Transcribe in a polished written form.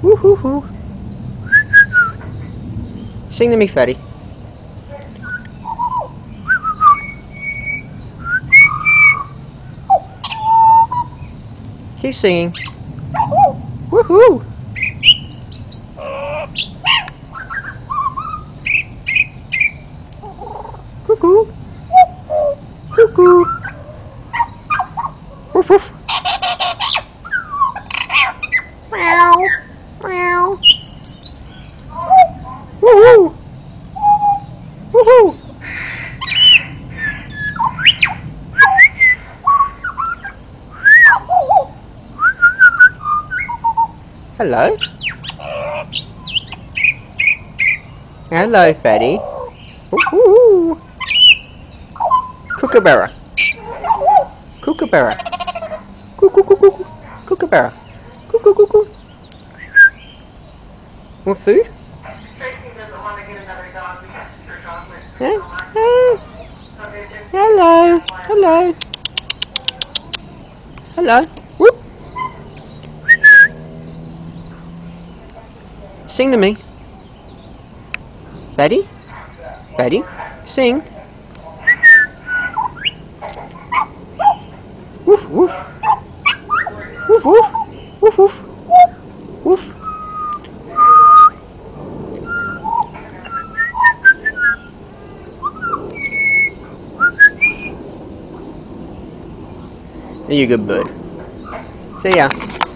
Woo-hoo-hoo. Sing to me, fatty. Keep singing. Woohoo! Cuckoo! Cuckoo! Woof woof! Meow! Meow! Woohoo! Woohoo! Hello? Hello, fatty. Woohoo! Kookaburra. Kookaburra. Cuckoo, cuckoo, kookaburra. Cuckoo, cuckoo. More food? Huh? Hello. Hello. Hello. Whoop. Sing to me. Fatty? Fatty? Sing. Woof, woof. Woof, woof. Woof, woof. Woof. You're a good bird. See ya.